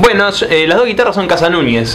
Bueno, las dos guitarras son Casa Núñez.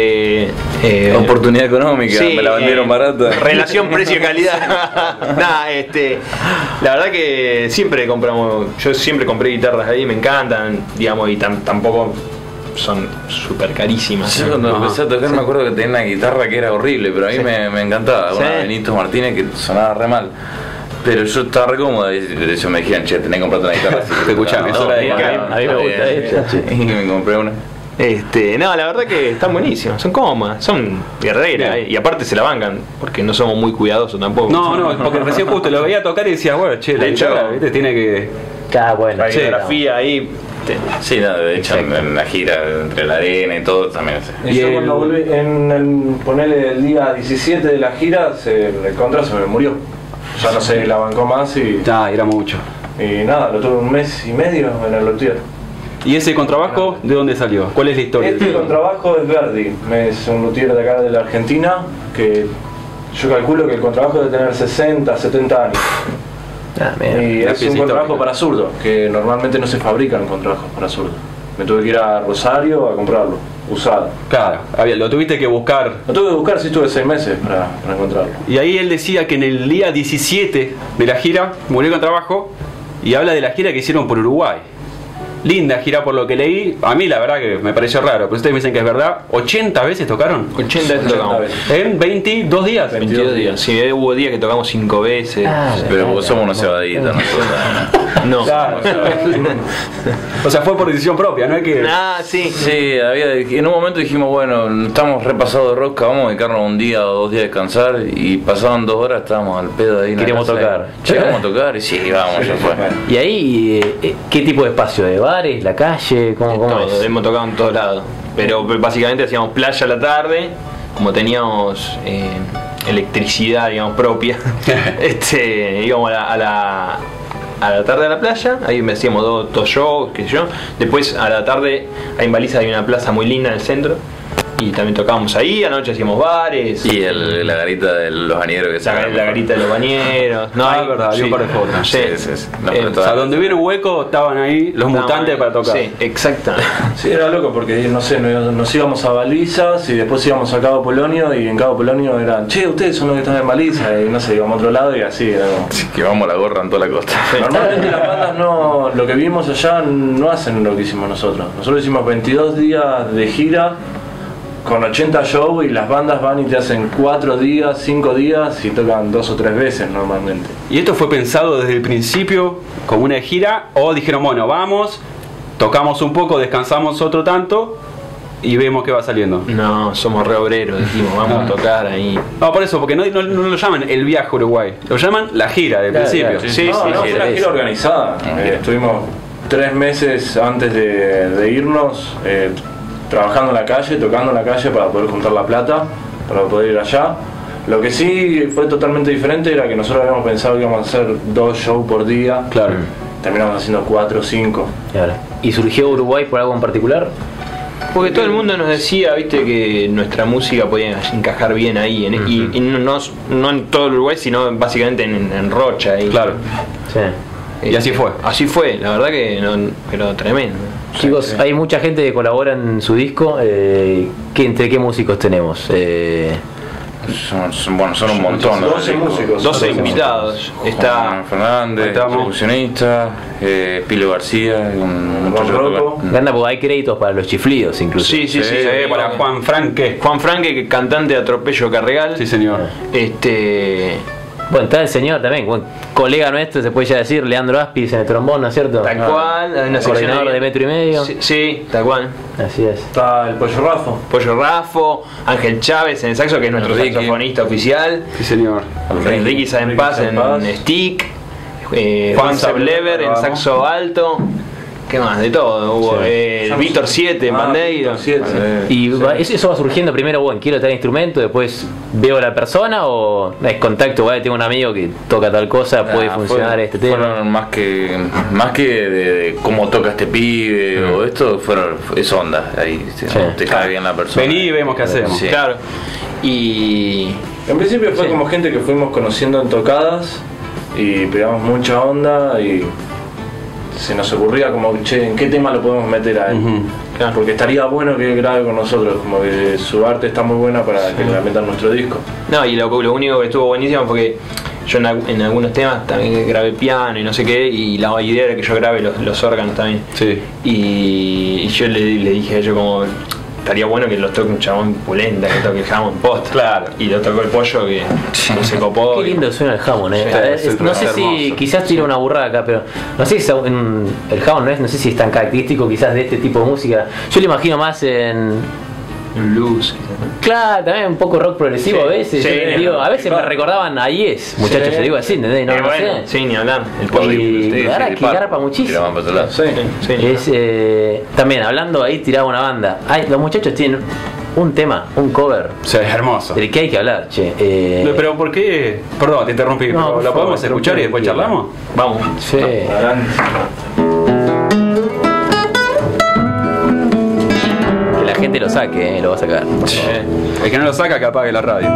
Oportunidad económica, sí, me la vendieron barata. Relación precio-calidad. Nada, la verdad que yo siempre compré guitarras ahí, me encantan, digamos, y tampoco son súper carísimas. Yo cuando empecé a tocar me acuerdo que tenía una guitarra que era horrible, pero a mí me encantaba, una Benito Martínez que sonaba re mal. Pero yo estaba re cómoda y de hecho me dijeron, che, tenés que comprarte una guitarra así. Te escuchame, eso a mí me gusta esta. Y me compré una. No, la verdad que están buenísimas, son cómodas, son guerreras, y aparte se la bancan, porque no somos muy cuidadosos tampoco. No, porque recién justo lo veía tocar y decía, bueno, che, la guitarra, ¿viste? Tiene que... Bueno, la fotografía ahí. Sí, no, de hecho en la gira entre la arena y todo también. Y yo cuando volví, ponerle el día 17 de la gira, el contra se me murió. Ya no se la bancó más y... era mucho. Y nada, lo tuve un mes y medio en el luthier. ¿Y ese contrabajo de dónde salió? ¿Cuál es la historia? Este contrabajo es Verdi, es un luthier de acá de la Argentina que yo calculo que el contrabajo debe tener 60, 70 años. Y es un contrabajo para zurdo, que normalmente no se fabrican contrabajos para zurdo. Me tuve que ir a Rosario a comprarlo, usado. Claro, lo tuviste que buscar. Lo tuve que buscar, sí, tuve 6 meses para encontrarlo. Y ahí él decía que en el día 17 de la gira murió con trabajo y habla de la gira que hicieron por Uruguay. Linda gira por lo que leí, a mí la verdad que me pareció raro, pero ustedes me dicen que es verdad. 80 veces tocaron. 80 veces tocamos. ¿En 22 días? 22 días. Sí, hubo días que tocamos 5 veces. Pero vos somos unos cebaditos, no. Claro, o sea, fue por decisión propia, ¿no es que...? Sí. Sí, en un momento dijimos, bueno, estamos repasados de rosca, vamos a dedicarnos un día o 2 días a descansar, y pasaban 2 horas, estábamos al pedo ahí. Queríamos tocar. Queríamos tocar y sí, vamos, ya fue. ¿Y ahí qué tipo de espacio? ¿De bares? ¿La calle? ¿Cómo es? Hemos tocado en todos lados. Pero básicamente hacíamos playa a la tarde, como teníamos electricidad, digamos, propia. Íbamos a la tarde a la playa, ahí me hacíamos 2 shows, qué sé yo. Después a la tarde, ahí en Baliza hay una plaza muy linda en el centro, y también tocábamos ahí, anoche hacíamos bares. Y la garita de los bañeros que la garita de los bañeros. No, es verdad, había un par de fotos. Sí. O sea, donde hubiera un hueco estaban ahí los mutantes para tocar. Sí, exactamente. Sí, era loco porque, no sé, nos íbamos a Balizas y después íbamos a Cabo Polonio, y en Cabo Polonio eran, che, ustedes son los que están en Baliza, y no sé, íbamos a otro lado y así. Sí, que vamos la gorra en toda la costa. Normalmente las bandas lo que vimos allá no hacen lo que hicimos nosotros. Nosotros hicimos 22 días de gira con 80 shows, y las bandas van y te hacen 4 días, 5 días y tocan 2 o 3 veces normalmente. ¿Y esto fue pensado desde el principio como una gira, o dijeron, bueno, vamos, tocamos un poco, descansamos otro tanto y vemos qué va saliendo? No, somos re obreros, dijimos, vamos a tocar ahí. No, por eso, porque no lo llaman el viaje a Uruguay, lo llaman la gira del principio. Sí, fue una gira organizada. Estuvimos 3 meses antes de irnos, trabajando en la calle, tocando en la calle para poder juntar la plata, para poder ir allá. Lo que sí fue totalmente diferente era que nosotros habíamos pensado que íbamos a hacer 2 shows por día. Claro. Terminamos haciendo 4 o 5. Claro. ¿Y surgió Uruguay por algo en particular? Porque todo el mundo nos decía, viste, que nuestra música podía encajar bien ahí, y no en todo el Uruguay, sino básicamente en Rocha. Ahí. Claro. Sí. Y así fue. Así fue, la verdad que pero tremendo. Chicos, hay mucha gente que colabora en su disco. ¿Entre qué músicos tenemos? Son un montón. 12 músicos. 12 invitados. Está Fernández, percusionista, Pilo García, un Rocco. Ganda, porque hay créditos para los chiflidos incluso. Sí, para Juan Franque. Juan Franque, cantante de Atropello Carregal. Sí, señor. Bueno, está el señor también, colega nuestro, se puede ya decir, Leandro Aspis en el trombón, ¿no es cierto? Tal cual, hay una coordinador de 1,5 metros. Sí, tal cual. Así es. Está el Pollo Rafo. Pollo Rafo, Ángel Chávez en el saxo, que es nuestro saxofonista oficial. Sí, señor. Ricky Sáenz en stick. Juan Sablever en saxo alto. ¿Qué más? De todo. Hubo Víctor 7 en Bandeiro. ¿Y eso va surgiendo primero, bueno, quiero traer instrumento, después veo a la persona, o es contacto, bueno, tengo un amigo que toca tal cosa, puede funcionar este tema? Fueron más que de cómo toca este pibe o esto, es onda. Ahí te cae bien la persona. Vení y vemos qué hacemos. Sí. Claro. Y en principio fue como gente que fuimos conociendo en tocadas y pegamos mucha onda, y se nos ocurría como, che, ¿en qué tema lo podemos meter a él? Claro. Porque estaría bueno que grabe con nosotros, como que su arte está muy buena para que la metan nuestro disco. No, y lo único que estuvo buenísimo fue que yo en algunos temas también grabé piano y no sé qué, y la idea era que yo grabe los órganos también. Sí. Y yo le dije a ellos como, estaría bueno que los toque un chabón pulenta, que toque el Hammond post. Claro. Y lo tocó el Pollo que se copó. Qué lindo suena el Hammond, Sí, no sé si, hermoso. quizás tiro una burrada acá, pero no sé si el Hammond no sé si es tan característico quizás de este tipo de música. Yo lo imagino más en... Blues. Claro, también un poco rock progresivo Sí, a veces. sí, Yo digo, a veces me recordaban a Yes, muchachos, Sí. se digo así, ¿entendés? No, no bueno, sé. sí, ni hablar. El Y Pollo. la verdad que garpa muchísimo. Tiraban para otro lado. Sí. Sí. Es, también hablando ahí, tiraba una banda. Ay, los muchachos tienen un tema, un cover, Sí, es hermoso. del que hay que hablar, che. Pero ¿por qué? Perdón, te interrumpí, No, pero por ¿lo favor, podemos escuchar y después charlamos? Vamos. Sí. Adelante. Que la gente lo saque, lo va a sacar. El que no lo saca, que apague la radio.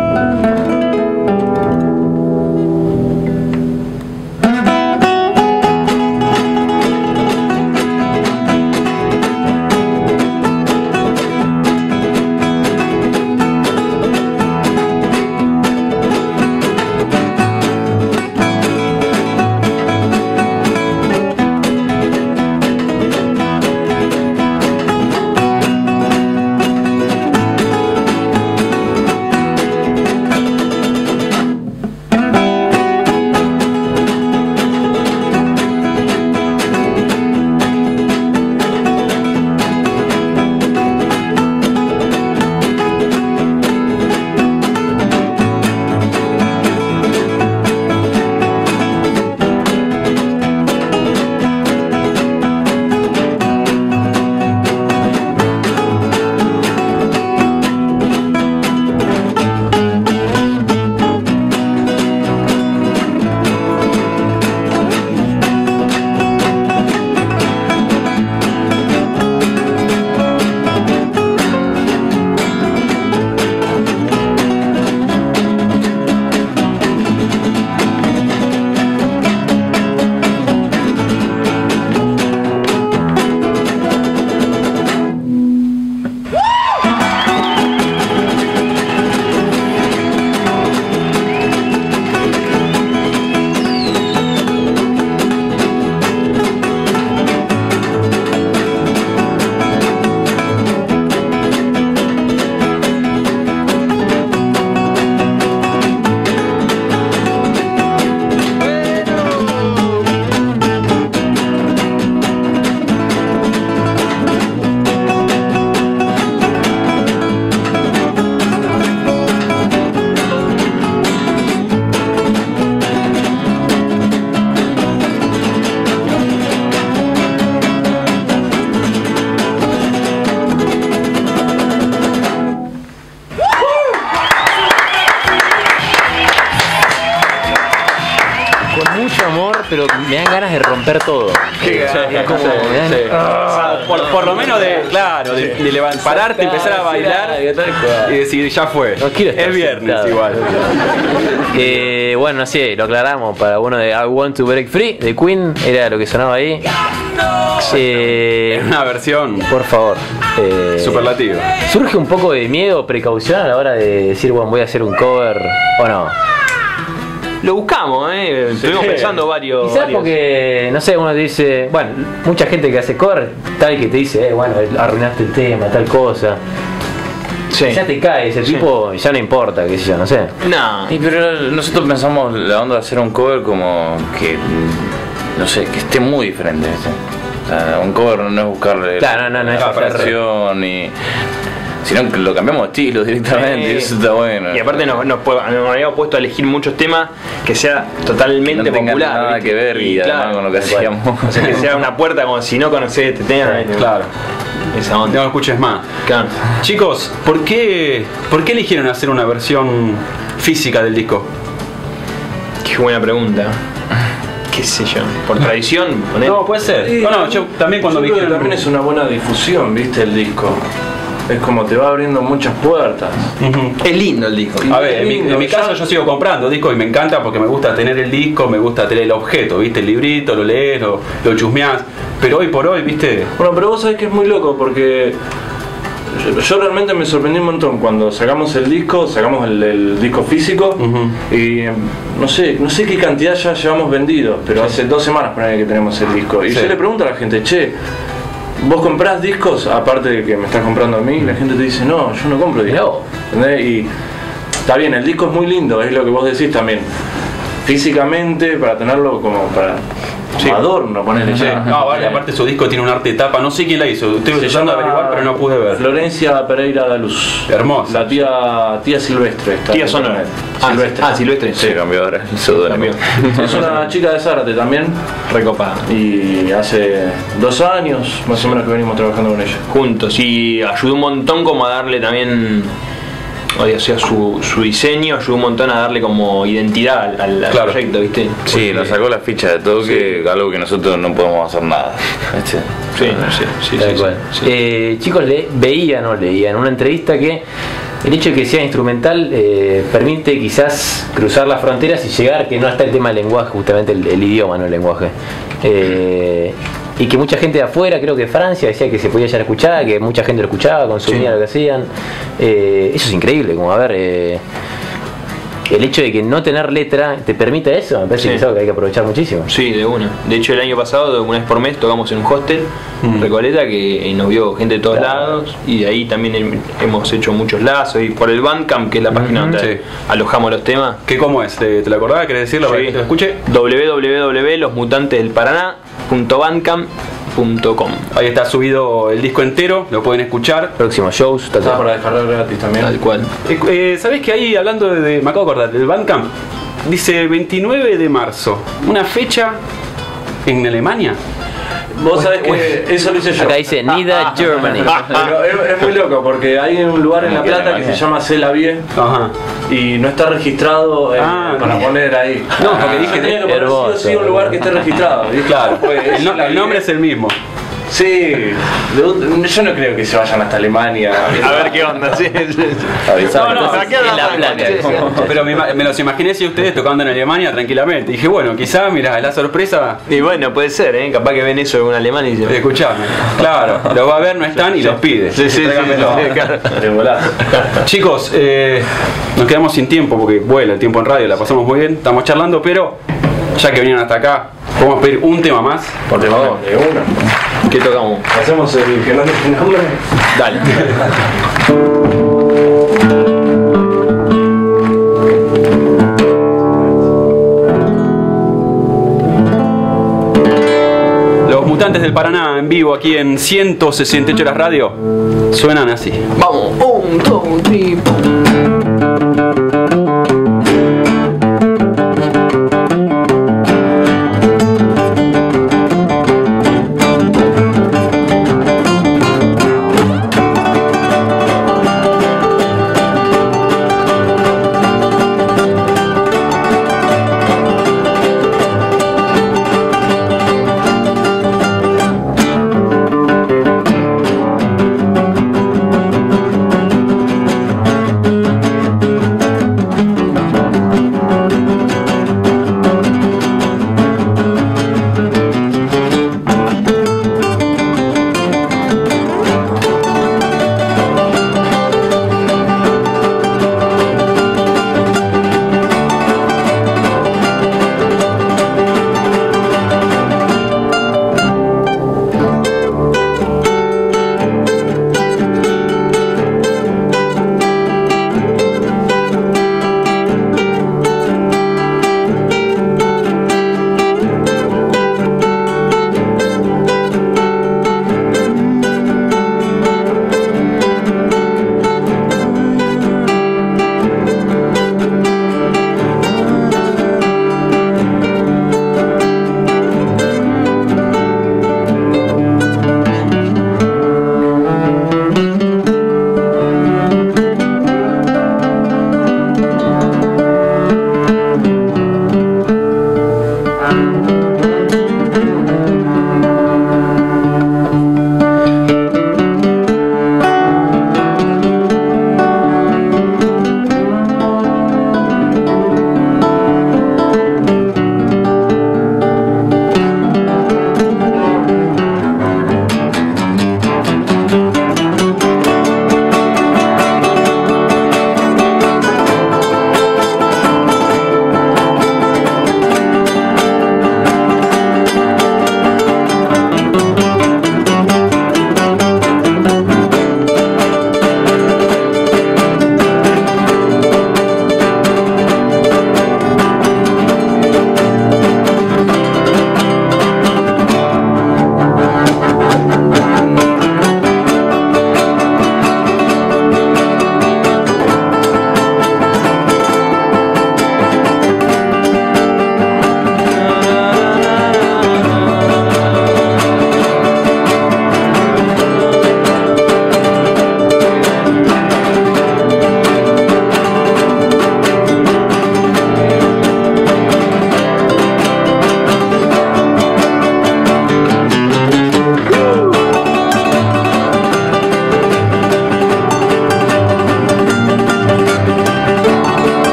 Pero me dan ganas de romper todo. Qué O sea, ganas, es como, sí, me dan- sí. Por lo menos claro, de pararte, empezar a bailar y decir, ya fue. No quiero estar Es viernes sentado. igual. Bueno, no sé, lo aclaramos para uno de I Want to Break Free de Queen, era lo que sonaba ahí. Es una versión Por favor. superlativa. ¿Surge un poco de miedo, precaución a la hora de decir, bueno, voy a hacer un cover o no? Lo buscamos, estuvimos pensando varios. Quizás porque, no sé, uno te dice, bueno, mucha gente que hace cover, tal que te dice, bueno, arruinaste el tema, tal cosa. Sí. Ya te cae ese Sí. tipo y ya no importa, qué sé yo, no sé. No. Sí, pero nosotros pensamos la onda de hacer un cover como que, no sé, que esté muy diferente. ¿sí? O sea, un cover no es buscarle Claro, no, es la hacer- versión y sino que lo cambiamos de estilo directamente, y eso está bueno. Y aparte nos habíamos puesto a elegir muchos temas que sea totalmente no tengan popular. nada ¿viste? que ver y además claro, con lo que tal cual. hacíamos. O sea, que sea una puerta como si no conocés este tema. Claro. Esa No onda. lo escuches más. Claro. Chicos, ¿por qué eligieron hacer una versión física del disco? Qué buena pregunta. Qué sé yo. Por tradición, poner. No, puede ser. No, yo también cuando me Yo creo que dijeron. también es una buena difusión, viste, el disco. es como te va abriendo muchas puertas. Es lindo el disco. A ver, en mi caso yo sigo comprando discos y me encanta porque me gusta tener el disco, me gusta tener el objeto, ¿viste? El librito, lo lees, lo chusmeás. Pero hoy por hoy, ¿viste? Bueno, pero vos sabés que es muy loco porque yo realmente me sorprendí un montón cuando sacamos el disco disco físico y no sé qué cantidad ya llevamos vendidos, pero hace 2 semanas ponele que tenemos el disco. Y yo le pregunto a la gente, che, ¿vos comprás discos aparte de que me estás comprando a mí? Y la gente te dice, no, yo no compro discos. ¿Entendés? Y está bien, el disco es muy lindo, es lo que vos decís también. Físicamente, para tenerlo como para adorno, ponele. No, vale, aparte su disco tiene un arte de tapa, no sé quién la hizo, estoy tratando de averiguar pero no pude ver. Florencia Pereira da Luz. Hermosa. La tía Silvestre. Tía Sonora. Silvestre. Sí, cambió ahora. Es una chica de Zárate también. Recopada. Y hace 2 años más o menos que venimos trabajando con ella. Juntos. Y ayudó un montón como a darle también, o sea, su diseño ayudó un montón a darle como identidad al proyecto, ¿viste? Sí, nos sacó la ficha de toque, algo que nosotros no podemos hacer nada. Sí. Chicos, leían en una entrevista que el hecho de que sea instrumental permite quizás cruzar las fronteras y llegar, que no está el tema del lenguaje, justamente el idioma, no el lenguaje. Y que mucha gente de afuera, creo que Francia, decía que se podía ya escuchar, que mucha gente lo escuchaba, consumía lo que hacían. Eso es increíble, como a ver, el hecho de que no tener letra te permite eso, me parece que es algo que hay que aprovechar muchísimo. Sí, de una. De hecho, el año pasado, una vez por mes, tocamos en un hostel, Recoleta, que nos vio gente de todos lados, y de ahí también hemos hecho muchos lazos, y por el Bandcamp, que es la página donde alojamos los temas. ¿Cómo es? ¿Te lo acordás? ¿Querés decirlo para que te lo escuche? www.losmutantesdelparaná.com. Ahí está subido el disco entero, lo pueden escuchar. Próximos shows, está para descargar gratis también. Tal cual. ¿Sabés que ahí, hablando me acabo de acordar, del Bandcamp, dice 29 de marzo, una fecha en Alemania? Vos sabés que eso lo hice yo. Acá dice Nida, Germany. Pero es muy loco porque hay un lugar en La Plata que se llama Celavie y no está registrado para poner ahí. No, porque dije tenía que poner sí un lugar que esté registrado. Claro, el nombre es el mismo. Sí, yo no creo que se vayan hasta Alemania. A ver qué onda, sí. Pero me los imaginé si ustedes tocando en Alemania tranquilamente. Dije, bueno, quizá, mira, la sorpresa. Y bueno, puede ser, capaz que ven eso en un alemán y dicen, escuchame, claro, lo va a ver, no están y los pide. Sí, claro. Chicos, nos quedamos sin tiempo porque vuela el tiempo en radio, la pasamos muy bien, estamos charlando, pero ya que vinieron hasta acá, podemos pedir un tema más. Por tema de una. ¿Qué tocamos? Hacemos el que no tiene nombre. Dale. Los Mutantes del Paraná en vivo aquí en 168 Horas Radio suenan así. Vamos, 1, 2, 3,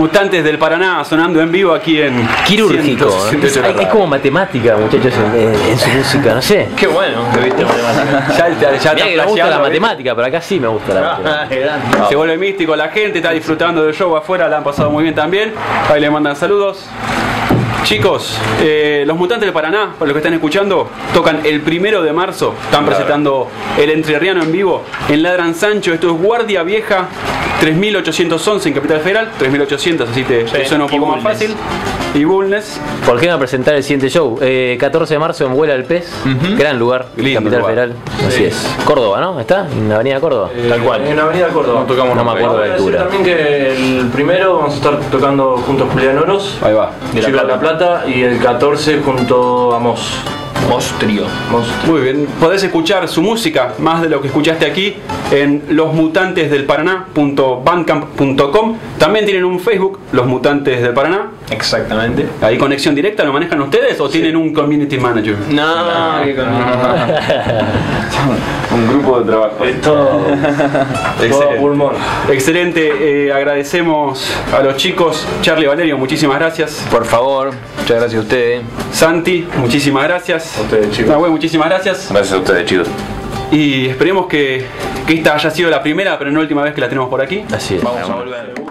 Mutantes del Paraná sonando en vivo aquí en Quirúrgico. 168 de la Hay radio. como matemática, muchachos, en su música, no sé. Qué bueno que viste matemáticas. Ya Mirá te que no me gusta la flasheando, matemática, pero acá sí me gusta la matemática. Se vuelve místico, la gente está disfrutando del show afuera, la han pasado muy bien también. Ahí le mandan saludos. Chicos, los Mutantes del Paraná, para los que están escuchando, tocan el 1 de marzo. Están presentando el Entrerriano en vivo en Ladran Sancho. Esto es Guardia Vieja 3811 en Capital Federal. 3800, así te suena un poco más fácil. Y Bulnes. ¿Por qué no presentar el siguiente show? 14 de marzo en Vuela el Pez. Gran lugar, Lindo Capital lugar. Federal. Así es. Córdoba, ¿no? ¿Está? En la avenida Córdoba. Tal cual. En Avenida Córdoba. No tocamos No me acuerdo de la Decir altura. también que el primero vamos a estar tocando junto a Julián Oros, Ahí va. de La Plata, y el 14 junto a Mos. Mostrio. Muy bien, podés escuchar su música, más de lo que escuchaste aquí, en losmutantesdelparaná.bandcamp.com. También tienen un Facebook, Los Mutantes del Paraná. Exactamente. Ahí conexión directa, ¿lo manejan ustedes o tienen un community manager? No, qué Un grupo de trabajo. Es todo Excelente. pulmón. Excelente, agradecemos a los chicos. Charlie, Valerio, muchísimas gracias. Por favor, muchas gracias a ustedes. Santi, muchísimas gracias. A ustedes, chicos. Nahuel, muchísimas gracias. Gracias a ustedes, chicos. Y esperemos que esta haya sido la primera, pero no última vez que la tenemos por aquí. Así es. Vamos a volver.